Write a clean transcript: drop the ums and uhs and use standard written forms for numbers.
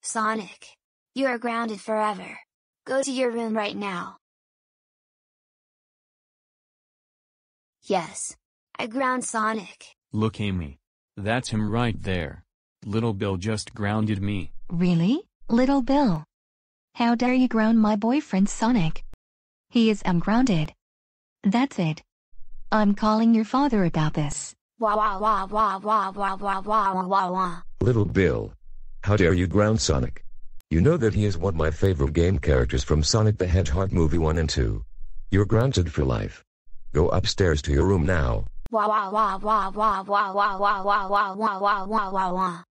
Sonic! You are grounded forever. Go to your room right now. Yes. I ground Sonic. Look, Amy. That's him right there. Little Bill just grounded me. Really, Little Bill? How dare you ground my boyfriend Sonic? He is ungrounded. That's it. I'm calling your father about this. Wah wah wah wah wah wah wah wah wah wah. Little Bill. How dare you ground Sonic? You know that he is one of my favorite game characters from Sonic the Hedgehog movie 1 and 2. You're grounded for life. Go upstairs to your room now. Wah wah wah wah wah wah wah wah wah wah wah wah wah wah wah.